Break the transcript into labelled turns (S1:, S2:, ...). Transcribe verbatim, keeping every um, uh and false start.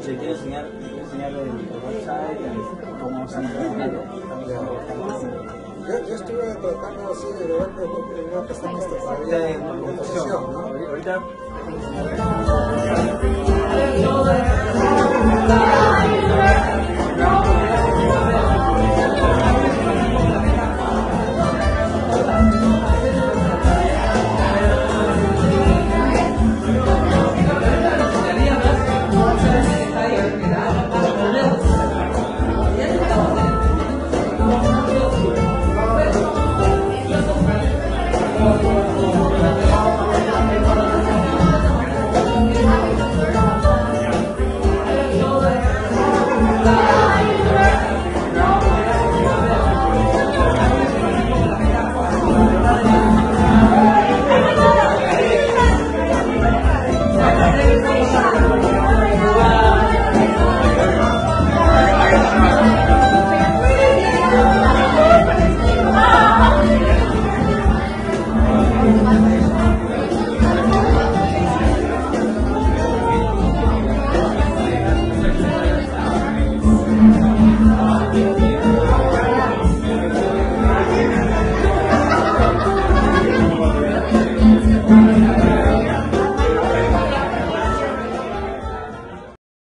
S1: Le quiero enseñar, quiero enseñar el website y cómo se han trabajado.
S2: Yo, yo estuve tratando así de ver que no pasamos esta todavía en composición, ¿no?
S1: Ahorita